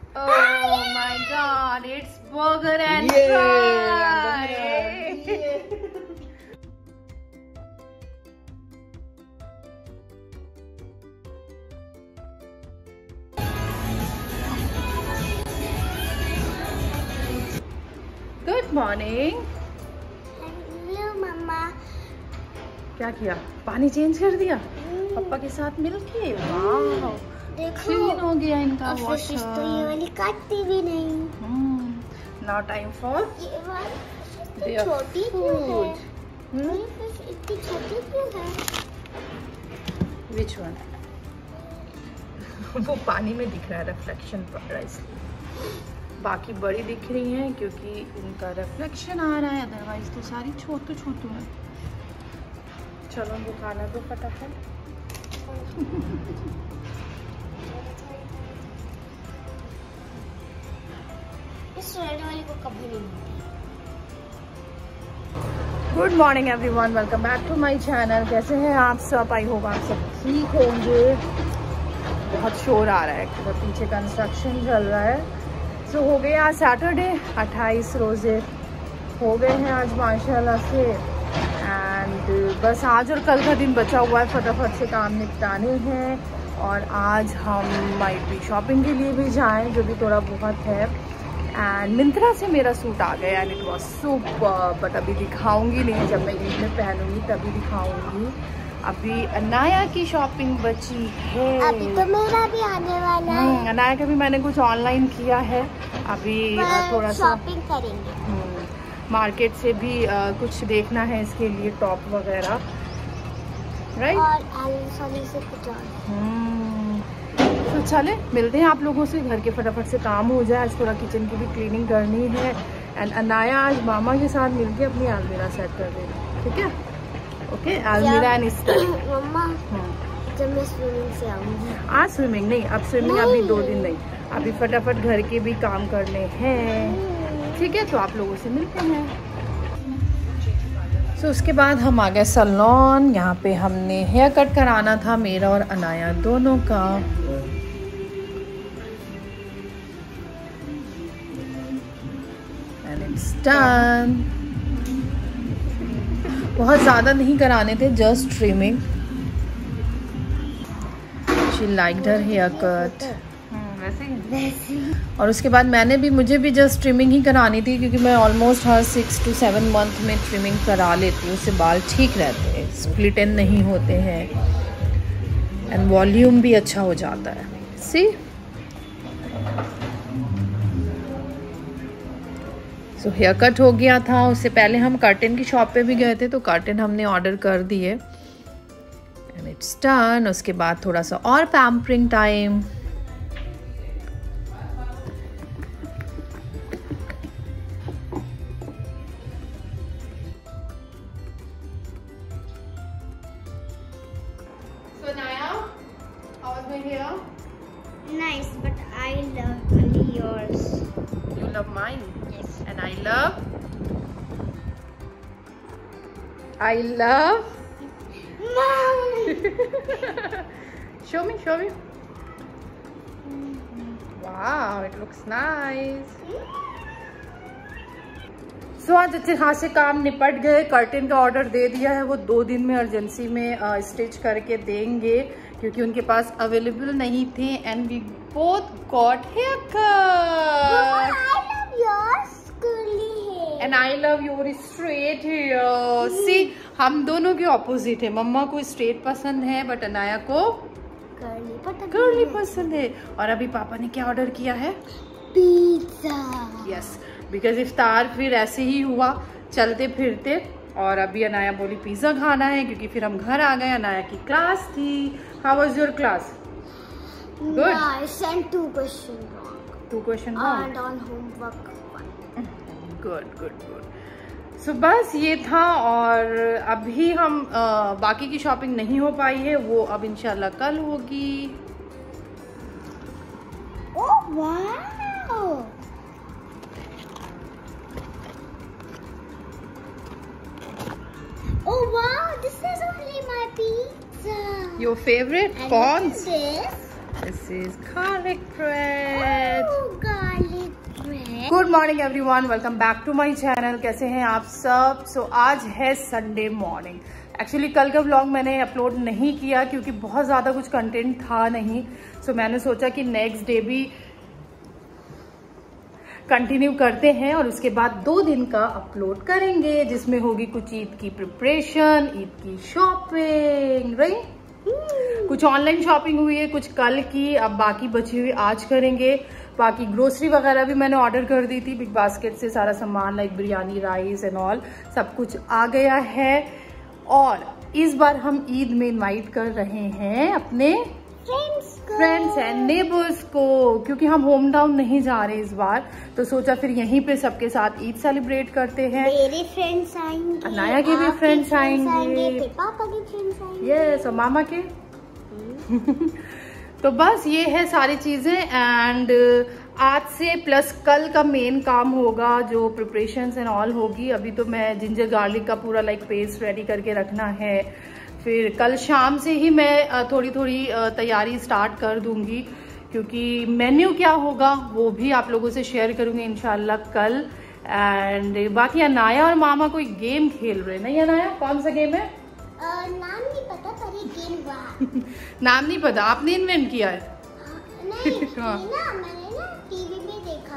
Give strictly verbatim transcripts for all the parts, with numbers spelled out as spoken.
Oh my God! It's burger and Yay! fries. Good morning. Hello मम्मा। क्या किया? पानी चेंज कर दिया पापा के साथ मिलके। वाह, देखो क्लीन हो गया इनका और फिश तो ये वॉशर। वाली काटती भी नहीं। नाउ टाइम फॉर ये वाली Their छोटी क्यों है? Hmm? ये फिश इतनी छोटी क्यों है? Which one? वो पानी में दिख रहा है, रिफ्लेक्शन पड़ रहा है इसलिए। बाकी बड़ी दिख रही हैं क्योंकि इनका रिफ्लेक्शन आ रहा है, अदरवाइज तो सारी छोटू छोटू है। चलो वो खाना दो फटाफट। इस रेड वाली को कभी नहीं होती। Good morning everyone, welcome back to my channel. कैसे हैं आप सब? आई होप आप सब ठीक होंगे। बहुत शोर आ रहा है, तो पीछे कंस्ट्रक्शन चल रहा है। सो so, हो गए आज सैटरडे, अट्ठाईस रोज़े हो गए हैं आज माशाल्लाह से। एंड बस आज और कल का दिन बचा हुआ है, फटाफट से काम निपटाने हैं। और आज हम माइट भी शॉपिंग के लिए भी जाएं, जो भी थोड़ा बहुत है। एंड मिंत्रा से मेरा सूट आ गया and it was super, but अभी दिखाऊंगी नहीं, जब मैं ईद में पहनूंगी तभी दिखाऊंगी। अभी अनाया की शॉपिंग बची है। अभी तो मेरा भी आने वाला है। अनाया का भी मैंने कुछ ऑनलाइन किया है। अभी थोड़ा सा शॉपिंग करेंगे। मार्केट से भी आ, कुछ देखना है इसके लिए, टॉप वगैरह, राइट। और आलू से कुछ और। तो चले मिलते हैं आप लोगों से। घर के फटाफट से काम हो जाए, आज थोड़ा किचन की भी क्लीनिंग करनी है। एंड अनाया आज मामा के साथ मिलके अपनी अलमीरा सेट कर देगी, ठीक है? ओके, अलमीरा एंड स्टडी। मम्मा जब मैं स्विमिंग से आऊंगी। आज स्विमिंग नहीं, अब स्विमिंग अभी दो दिन नहीं, अभी फटाफट घर के भी काम करने हैं, ठीक है? तो आप लोगों से मिलते हैं। सो so, उसके बाद हम आ गए सैलून। यहाँ पे हमने हेयर कट कराना था, मेरा और अनाया दोनों का। And it's done. बहुत ज़्यादा नहीं कराने थे, just trimming. She liked her hair cut. और उसके बाद मैंने भी मुझे भी जस्ट ट्रिमिंग ही करानी थी, क्योंकि मैं ऑलमोस्ट हर सिक्स टू सेवन मंथ में ट्रिमिंग करा लेती हूँ। उससे बाल ठीक रहते हैं, स्प्लिट एंड नहीं होते हैं, एंड वॉल्यूम भी अच्छा हो जाता है। सी सो हेयर कट हो गया था। उससे पहले हम कर्टन की शॉप पे भी गए थे, तो कर्टन हमने ऑर्डर कर दिए एंड इट्स डन। उसके बाद थोड़ा सा और pampering time. So Naya, how was my hair? Nice, but I love only yours. You love mine? Yes. And I love? I love? Mom! Show me, show me. Wow, it looks nice. So so, आज अच्छे खासे काम निपट गए। Curtain का order दे दिया है, वो दो दिन में अर्जेंसी में स्टिच करके देंगे, क्योंकि उनके पास अवेलेबल नहीं थे। And we both got hair cut. I love yours curly hair. And I love your straight hair. See, हम दोनों के ऑपोजिट है। मम्मा को स्ट्रेट पसंद है, बट अनाया को कर्ली पता कर्ली पसंद है। और अभी पापा ने क्या ऑर्डर किया है? पिज्जा। यस, बिकॉज इफ्तार फिर ऐसे ही हुआ चलते फिरते, और अभी अनाया बोली पिज्जा खाना है, क्योंकि फिर हम घर आ गए। अनाया की क्लास थी। How was your class? Good. Nice and two question wrong. Two question wrong. And on homework one. Good good good. So बस ये था। और अभी हम आ, बाकी की शॉपिंग नहीं हो पाई है, वो अब इंशाल्लाह कल होगी। Oh wow! Oh wow! This is only my pizza. Your favorite? And Corn? what is this? This is garlic bread. Oh, good morning everyone, welcome back to my channel. कैसे हैं आप सब? सो so, आज है संडे मॉर्निंग। एक्चुअली कल का vlog मैंने upload नहीं किया क्योंकि बहुत ज़्यादा कुछ कंटेंट था नहीं। सो so, मैंने सोचा कि नेक्स्ट डे भी कंटिन्यू करते हैं और उसके बाद दो दिन का अपलोड करेंगे जिसमें होगी कुछ ईद की प्रिपरेशन, ईद की शॉपिंग, राइट? कुछ ऑनलाइन शॉपिंग हुई है, कुछ कल की, अब बाकी बची हुई आज करेंगे। बाकी ग्रोसरी वगैरह भी मैंने ऑर्डर कर दी थी बिग बास्केट से, सारा सामान like biryani, rice and all सब कुछ आ गया है। और इस बार हम ईद में इनवाइट कर रहे हैं अपने फ्रेंड्स फ्रेंड्स एंड नेबर्स को, क्योंकि हम होम टाउन नहीं जा रहे इस बार, तो सोचा फिर यहीं पे सबके साथ ईद सेलिब्रेट करते हैं। मेरे फ्रेंड्स आएंगे, अनाया के भी फ्रेंड्स आएंगे, फिर पापा के फ्रेंड्स आएंगे, यस, और मामा के। तो बस ये है सारी चीजें। एंड आज से प्लस कल का मेन काम होगा जो प्रिपरेशंस एंड ऑल होगी। अभी तो मैं जिंजर गार्लिक का पूरा लाइक पेस्ट रेडी करके रखना है। फिर कल शाम से ही मैं थोड़ी थोड़ी तैयारी स्टार्ट कर दूंगी, क्योंकि मेन्यू क्या होगा वो भी आप लोगों से शेयर करूंगी इंशाल्लाह कल। एंड बाकी अनाया और मामा कोई गेम खेल रहे हैं, नहीं अनाया? कौन सा गेम है? Uh, नाम नहीं पता पर ये गेम हुआ। नाम नहीं पता, आपने इन्वेंट किया है? uh, नहीं, हाँ। ना मैंने ना टीवी में देखा।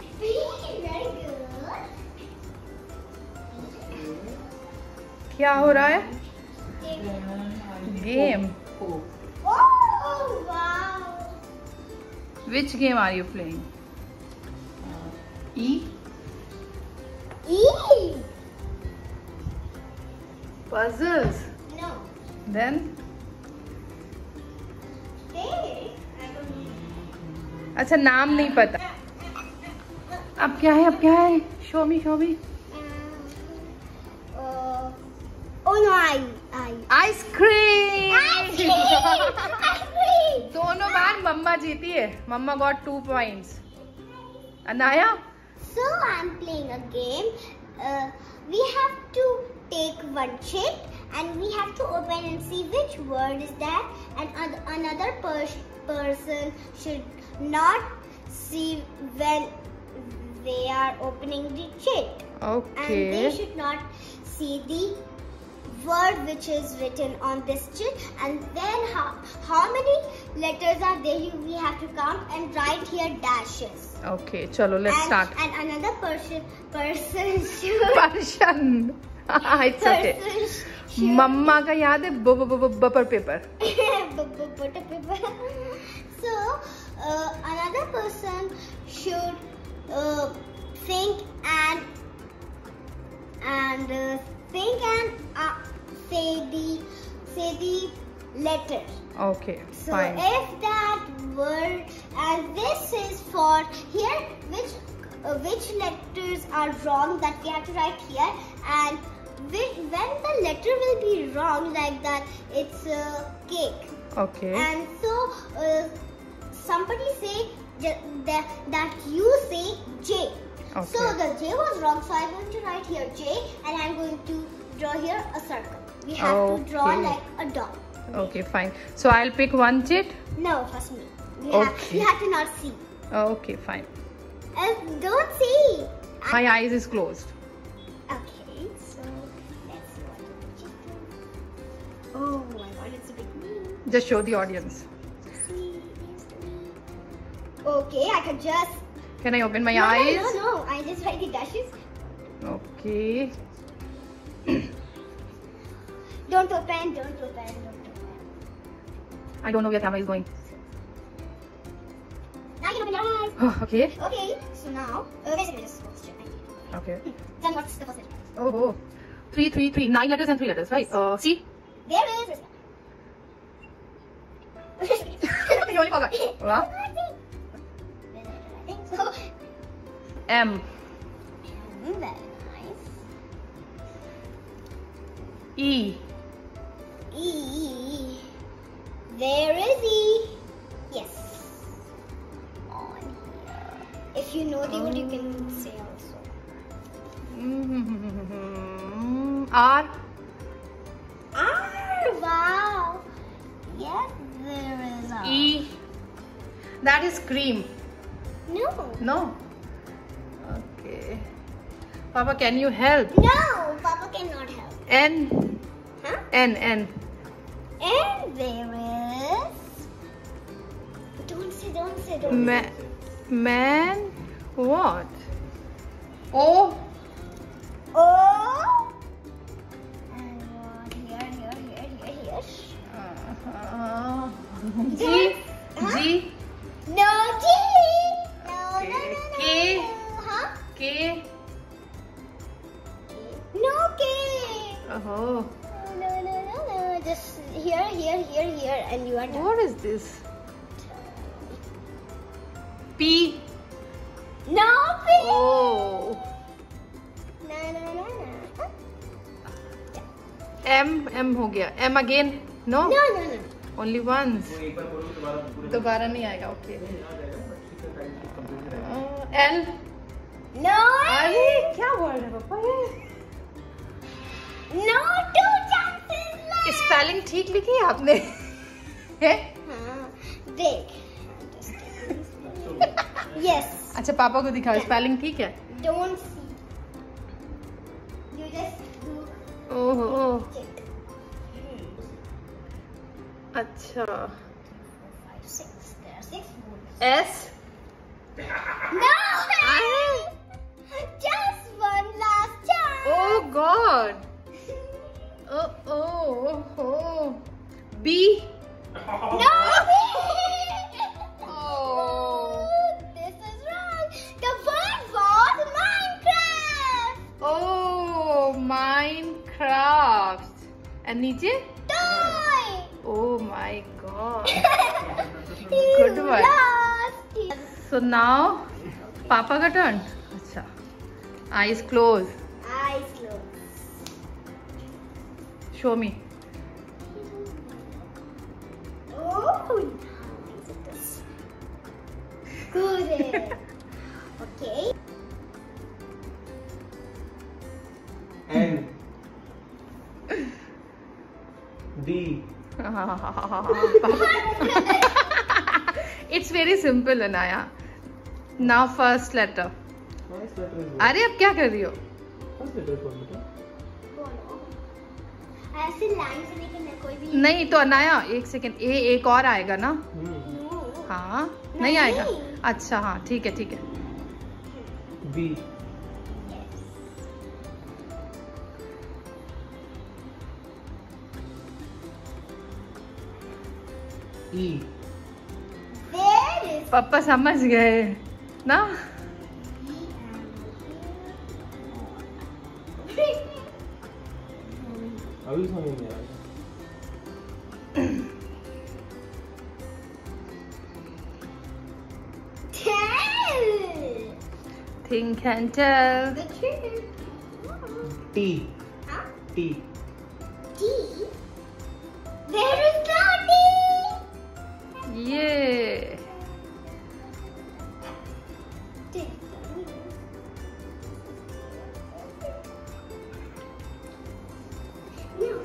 क्या हो रहा है? Game. Which game are you playing? E E puzzles. Then अच्छा, नाम नहीं पता। अब क्या है? अब क्या है? Show me, show me. Oh no, I, I. Ice cream. दोनों बार मम्मा जीती है। मम्मा got two points. Anaya? So I'm playing a game. Uh, we have to take one chip and we have to open and see which word is that, and another pers person should not see when they are opening the chip. Okay. And they should not see the word which is written on this chip, and then how, how many letters are there, you, we have to count and write here dashes. Okay, chalo, let's and, start. And another person person should Person. It's okay. person मम्मा का याद है बपर paper. butter paper. So uh, another person should uh, think and and uh, think and uh, say the say the letter. Okay, so fine. if that word, and this is for here which uh, which letters are wrong, that we have to write here, and when the letter will be wrong like that, it's a cake. Okay. And so uh, somebody say that, that you say J. Okay. So the J was wrong, so I'm going to write here J, and I'm going to draw here a circle. We have okay. to draw like a dot. Okay, fine. So I'll pick one chit? No, first me. You, okay. have, you have to not see. Okay, fine. Uh, don't see. My eyes is closed. Okay, so let's see what we just do. Oh, I want it to be me. Just show the audience. Okay, I could just. Can I open my no, eyes? No, no, no. I just write the dashes. Okay. Don't open, don't open, don't open. I don't know where camera is going. Now you can open your eyes. Okay. Okay, so now, uh, basically just what's your name? Okay. Then what's the first letter? Oh, oh. Three, three, three. Nine letters and three letters, right? Uh, C? There is. You only forgot. Wow. So, M. very nice. E. E. Where is E? Yes. On here. If you know the word, you can say also. Mm-hmm. R. R. Wow. Yes, there is R. E. That is cream. No. No. Okay. Papa, can you help? No, Papa cannot help. N. Huh? N. N. And there is. Don't say, don't say, don't Ma say. Man. What? O. Oh. And what? Here, here, here, here, here. Uh, G. Huh? G. No, G. No, Okay. no, no, no. K. no. Huh? K. No, K. Oh. No, no, no, no. Just here, here, here, here, and you are done. What is this? P. No, P. Oh. No, no, no, no. M. M हो गया. M again? No. No, no, no. Only once. दोबारा नहीं आएगा. Okay. Uh, L. No. अरे क्या word है पापा ये? No, two chances left. Spelling ठीक लिखी है आपने? है? हाँ, देख. Yes. अच्छा पापा को दिखाओ स्पेलिंग ठीक है? Don't see. You just do oh oh it. अच्छा. Five, six. There are six words. S. No. Just one last chance. Oh God. Oh oh oh. B. No. Oh. This is wrong. The word was Minecraft. Oh, Minecraft. And नीचे? Toy. Oh my God. You Good one. lost. So now, पापा का turn. अच्छा. Eyes closed. Eyes closed. Show me. Oh, nice it is. Good. Okay. N. D. It's very simple, Anaya. Now first letter. First letter is what? अरे अब क्या कर रही हो? First letter is what, beta? बोलो. ऐसे line से लेके मैं कोई भी. नहीं तो अनाया एक सेकेंड. ए एक और आएगा ना? Hmm. No. हाँ नहीं, नहीं। आएगा. अच्छा हाँ ठीक है ठीक है. B. Yes. E. There is. पापा समझ गए ना? अभी समझ में आया. Tell. Think and tell. The truth. T. Huh? T. T. There is no T. ये T. No.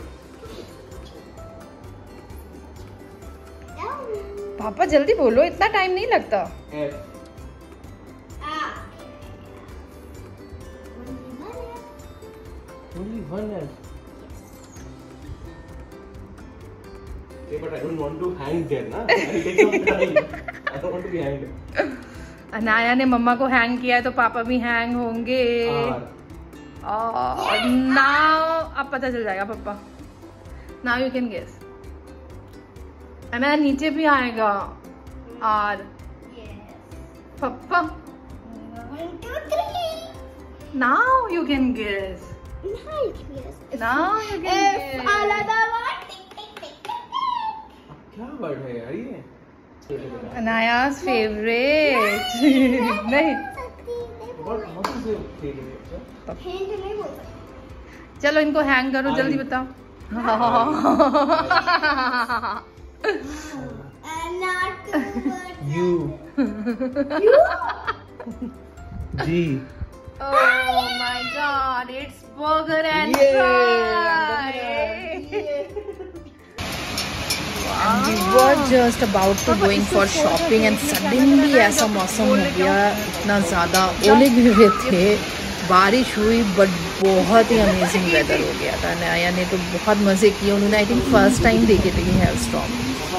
Down. पापा जल्दी बोलो, इतना टाइम नहीं लगता. F. Ah. Only one left. Only one F. Yeah, but I don't want to hang there, na? I'll take some time. I don't want to be hanged. Anaya ने मम्मा को hang किया है तो पापा भी हैंग होंगे. R. और नाउ अब पता चल जाएगा पापा. Now you can guess. Anaya नीचे भी आएगा. और Yes. पापा One, two, three. Now you can guess. Nice. Yes. Now you can If guess. another one. Tick, tick, tick, tick, tick. क्या वर्ड है यार ये? अनाया's favorite. नहीं What what is your favorite? Sir? Hint नहीं बोल सकते. चलो इनको हैंग करो जल्दी I- बताओ. And not two words. U. You. G. Oh my God! It's burger and Yay! fry. and we were just about to going for shopping and suddenly ऐसा मौसम हो गया, इतना ज़्यादा ओले गिरे थे, बारिश हुई, बट बहुत ही अमेजिंग वेदर हो गया था। नया ने तो बहुत मज़े किए, उन्होंने आई थिंक फर्स्ट टाइम देखे थे हेयर स्टॉर्म,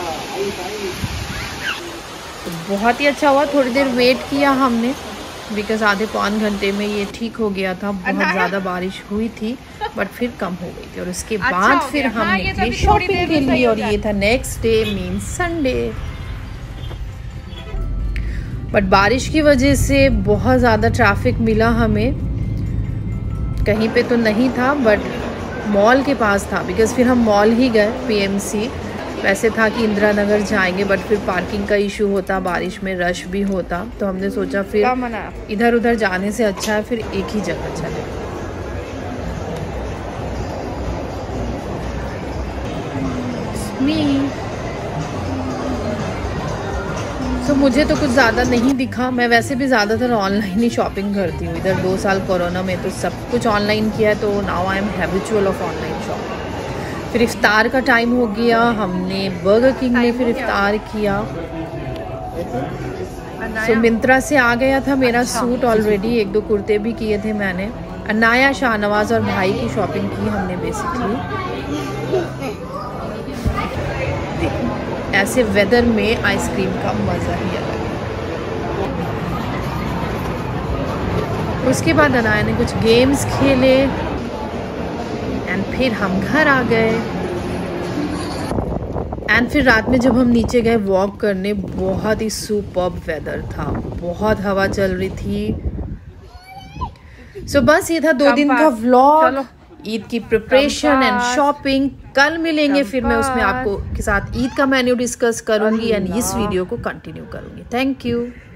तो बहुत ही अच्छा हुआ। थोड़ी देर वेट किया हमने बिकॉज आधे पौन घंटे में ये ठीक हो गया था। बहुत ज़्यादा बारिश हुई थी बट फिर कम हो गई थी, और उसके अच्छा बाद फिर हम हाँ, निकले शॉपिंग के लिए, और ये था next day means Sunday. But बारिश की वजह से बहुत ज़्यादा ट्रैफिक मिला हमें, कहीं पे तो नहीं था बट मॉल के पास था, बिकॉज फिर हम मॉल ही गए पीएमसी। वैसे था कि इंदिरा नगर जाएंगे बट फिर पार्किंग का इशू होता, बारिश में रश भी होता, तो हमने सोचा फिर इधर उधर जाने से अच्छा है फिर एक ही जगह चले। तो मुझे तो कुछ ज़्यादा नहीं दिखा, मैं वैसे भी ज़्यादातर ऑनलाइन ही शॉपिंग करती हूँ। इधर दो साल कोरोना में तो सब कुछ ऑनलाइन किया है, तो now I am habitual of online shopping. फिर इफ्तार का टाइम हो गया, हमने बर्गर किंग में फिर इफ्तार किया। सो so, मिंत्रा से आ गया था मेरा सूट ऑलरेडी, एक दो कुर्ते भी किए थे मैंने। अनाया, शाहनवाज और भाई की शॉपिंग की हमने बेसिकली। ऐसे वेदर में आइसक्रीम का मज़ा ही अलग है। उसके बाद अनाया ने कुछ गेम्स खेले एंड फिर हम घर आ गए। एंड फिर रात में जब हम नीचे गए वॉक करने, बहुत ही सुपर्ब वेदर था, बहुत हवा चल रही थी। सो so, बस ये था दो दिन का व्लॉग, ईद की प्रिपरेशन एंड शॉपिंग। कल मिलेंगे फिर मैं उसमें आपको के साथ ईद का मेन्यू डिस्कस करूंगी एंड इस वीडियो को कंटिन्यू करूंगी। Thank you.